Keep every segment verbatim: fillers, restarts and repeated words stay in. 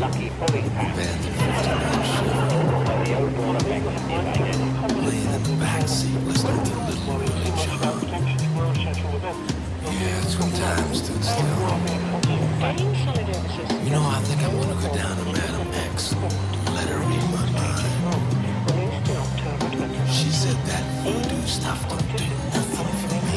abandoned fifty-nine Chevy, laying in the backseat listening to Little Willie John. Yeah, sometimes stood still. You know, I think I'm gonna go down to Madam X, let her read my mind. She said that voodoo stuff don't do nothing for me.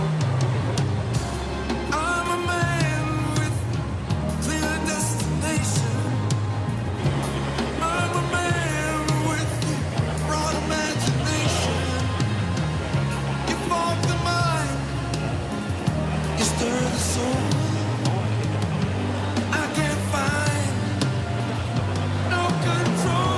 I'm a man with clear destination. I'm a man with broad imagination. You fog the mind, you stir the soul. I can't find no control.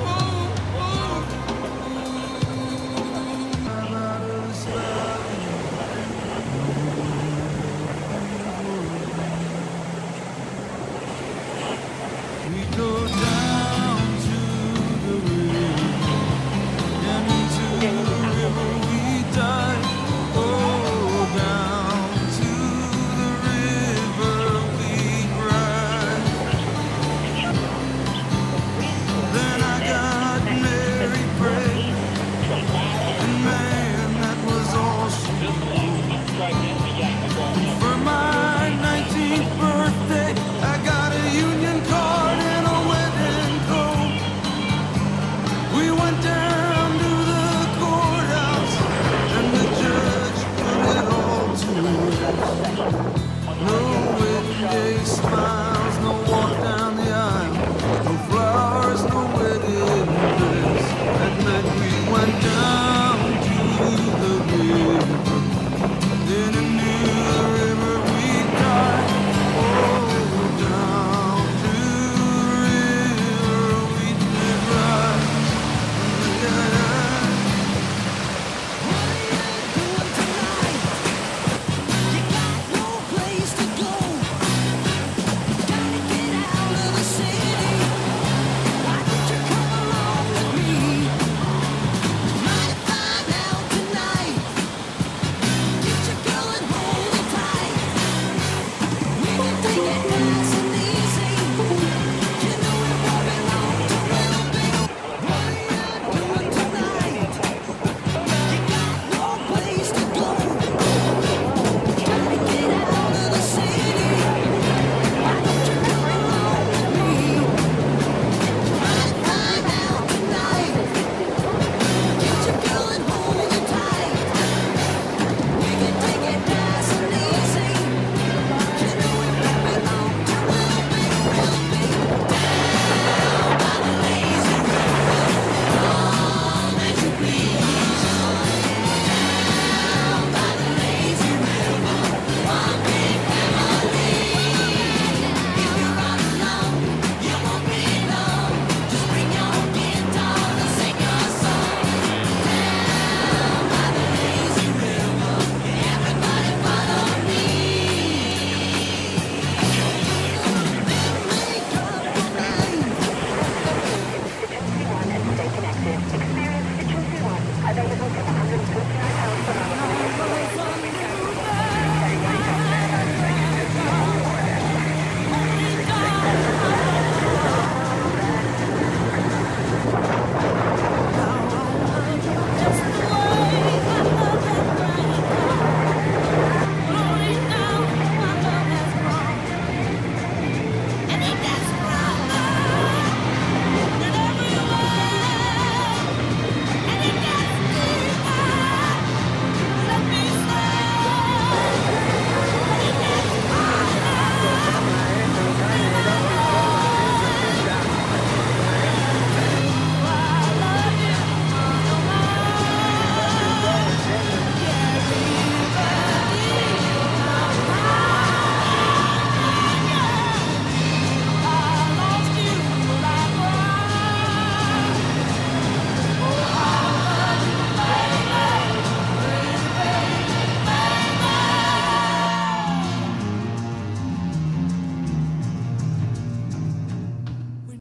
We go down to the river, and into the river we dive. Oh, down to the river we ride. Then I got Mary Pray, and man, that was awesome. For my nineteenth birthday, I got a union card and a wedding coat. We went down to the courthouse, and the judge put it all to rest. No wedding day smiles, no one